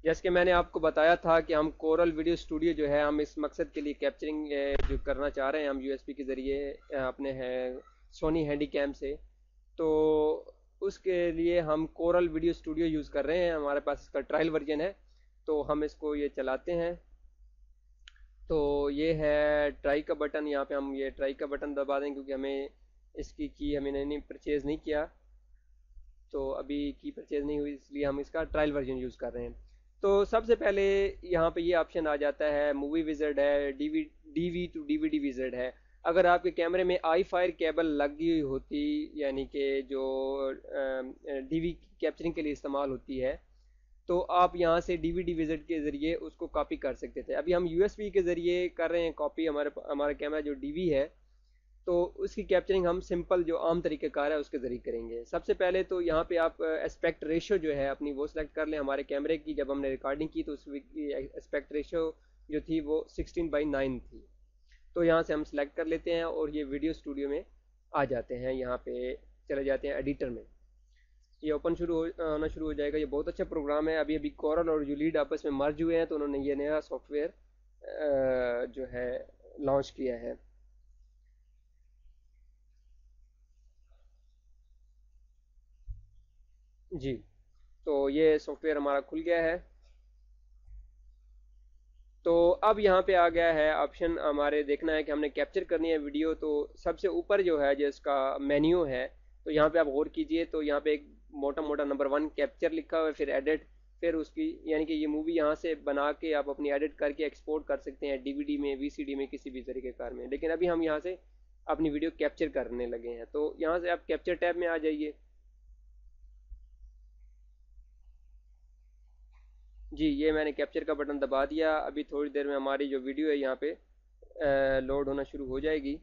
जैसे कि मैंने आपको बताया था कि हम कोरल वीडियो स्टूडियो जो है हम इस मकसद के लिए कैप्चरिंग जो करना चाह रहे हैं हम यूएसबी के ज़रिए अपने हैं सोनी हैंडी कैम से। तो उसके लिए हम कोरल वीडियो स्टूडियो यूज़ कर रहे हैं, हमारे पास इसका ट्रायल वर्जन है। तो हम इसको ये चलाते हैं। तो ये है ट्राई का बटन, यहाँ पे हम ये ट्राई का बटन दबा दें क्योंकि हमें इसकी की हमें नहीं परचेज़ नहीं किया। तो अभी की परचेज़ नहीं हुई इसलिए हम इसका ट्रायल वर्जन यूज़ कर रहे हैं। तो सबसे पहले यहाँ पे ये ऑप्शन आ जाता है, मूवी विज़र्ड है, डीवी टू डीवीडी विज़र्ड है। अगर आपके कैमरे में आई फायर केबल लगी हुई होती, यानी कि जो डीवी कैप्चरिंग के लिए इस्तेमाल होती है, तो आप यहाँ से डीवीडी विज़िट के ज़रिए उसको कॉपी कर सकते थे। अभी हम यूएसबी के ज़रिए कर रहे हैं कॉपी, हमारे हमारा कैमरा जो डीवी है, तो उसकी कैप्चरिंग हम सिंपल जो आम तरीक़ेकार है उसके ज़रिए करेंगे। सबसे पहले तो यहाँ पे आप एस्पेक्ट रेशो जो है अपनी वो सिलेक्ट कर लें। हमारे कैमरे की जब हमने रिकॉर्डिंग की तो उसकी एस्पेक्ट रेशो जो थी वो 16:9 थी। तो यहाँ से हम सिलेक्ट कर लेते हैं और ये वीडियो स्टूडियो में आ जाते हैं। यहाँ पे चले जाते हैं एडिटर में, ये ओपन होना शुरू हो जाएगा। ये बहुत अच्छा प्रोग्राम है। अभी अभी कोरल और यूलीड आपस में मर्ज हुए हैं तो उन्होंने ये नया सॉफ्टवेयर जो है लॉन्च किया है। जी, तो ये सॉफ्टवेयर हमारा खुल गया है। तो अब यहाँ पे आ गया है ऑप्शन, हमारे देखना है कि हमने कैप्चर करनी है वीडियो। तो सबसे ऊपर जो है जिसका मेन्यू है, तो यहाँ पे आप गौर कीजिए तो यहाँ पे एक मोटा मोटा नंबर 1 कैप्चर लिखा हुआ है, फिर एडिट, फिर उसकी यानी कि ये मूवी यहाँ से बना के आप अपनी एडिट करके एक्सपोर्ट कर सकते हैं डीवीडी में, वीसीडी में, किसी भी तरीके कार में। लेकिन अभी हम यहाँ से अपनी वीडियो कैप्चर करने लगे हैं, तो यहाँ से आप कैप्चर टैब में आ जाइए। जी, ये मैंने कैप्चर का बटन दबा दिया। अभी थोड़ी देर में हमारी जो वीडियो है यहाँ पे लोड होना शुरू हो जाएगी।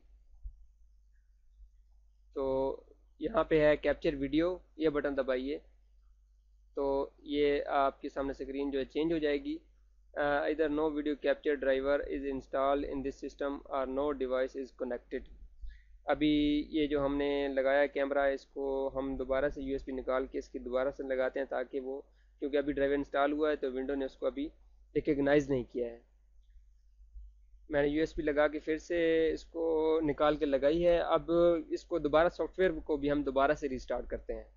तो यहाँ पे है कैप्चर वीडियो, ये बटन दबाइए। तो ये आपके सामने स्क्रीन जो है चेंज हो जाएगी। इधर no video capture driver is install in this system और नो डिवाइस इज़ कनेक्टेड। अभी ये जो हमने लगाया कैमरा है इसको हम दोबारा से यूएसबी निकाल के इसकी दोबारा से लगाते हैं, ताकि वो, क्योंकि अभी ड्राइवर इंस्टॉल हुआ है तो विंडो ने उसको अभी रिकग्नाइज़ नहीं किया है। मैंने यूएसबी लगा के फिर से इसको निकाल के लगाई है। अब इसको दोबारा सॉफ्टवेयर को भी हम दोबारा से रिस्टार्ट करते हैं।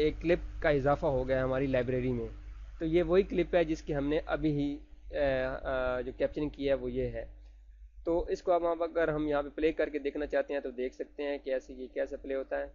एक क्लिप का इजाफा हो गया हमारी लाइब्रेरी में। तो ये वही क्लिप है जिसकी हमने अभी ही जो कैप्चरिंग की है वो ये है। तो इसको अब हम अगर हम यहाँ पे प्ले करके देखना चाहते हैं तो देख सकते हैं कैसे ये कैसे प्ले होता है।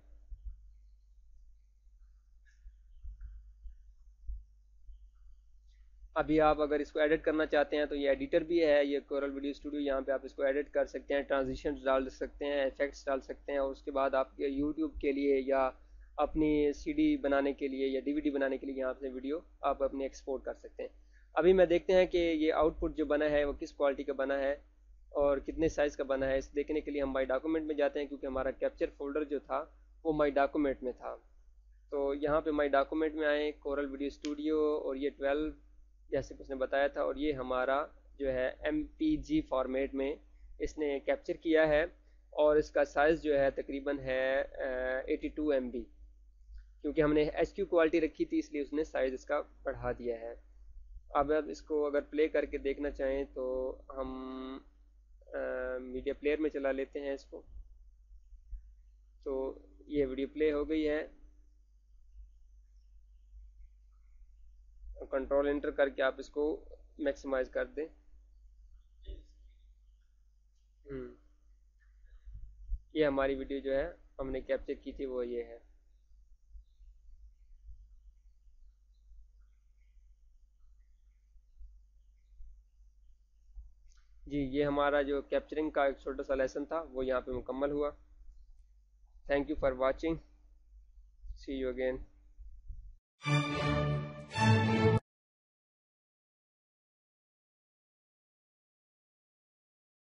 अभी आप अगर इसको एडिट करना चाहते हैं तो ये एडिटर भी है, ये कोरल वीडियो स्टूडियो, यहाँ पे आप इसको एडिट कर सकते हैं, ट्रांजिशंस डाल सकते हैं, इफेक्ट्स डाल सकते हैं, और उसके बाद आप यूट्यूब के लिए या अपनी सीडी बनाने के लिए या डीवीडी बनाने के लिए यहाँ से वीडियो आप अपने एक्सपोर्ट कर सकते हैं। अभी मैं देखते हैं कि ये आउटपुट जो बना है वो किस क्वालिटी का बना है और कितने साइज़ का बना है। इस देखने के लिए हम माई डॉक्यूमेंट में जाते हैं, क्योंकि हमारा कैप्चर फोल्डर जो था वो माई डॉक्यूमेंट में था। तो यहाँ पे माई डॉक्यूमेंट में आए, कोरल वीडियो स्टूडियो, और ये 12 जैसे कि उसने बताया था, और ये हमारा जो है MPG फॉर्मेट में इसने कैप्चर किया है, और इसका साइज़ जो है तकरीबन है 82 MB। क्योंकि हमने HQ क्वालिटी रखी थी इसलिए उसने साइज़ इसका बढ़ा दिया है। अब इसको अगर प्ले करके देखना चाहें तो हम मीडिया प्लेयर में चला लेते हैं इसको। तो ये वीडियो प्ले हो गई है, कंट्रोल एंटर करके आप इसको मैक्सिमाइज कर दें। हम्म, ये हमारी वीडियो जो है हमने कैप्चर की थी वो ये है। जी, ये हमारा जो कैप्चरिंग का एक छोटा सा लेसन था वो यहाँ पे मुकम्मल हुआ। Thank you for watching, see you again.